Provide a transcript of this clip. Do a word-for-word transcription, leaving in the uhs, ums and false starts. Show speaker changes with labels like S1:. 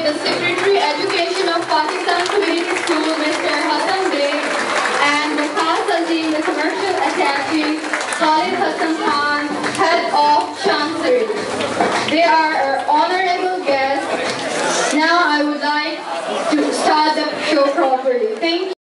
S1: the Secretary Education of Pakistan Community School, Mister Hassan Bey, and Vikas Azim, the Commercial Attaché, Khalid Hassan Khan, Head of Chancery. They are our honorable guests. Now I would like to start the show properly. Thank you.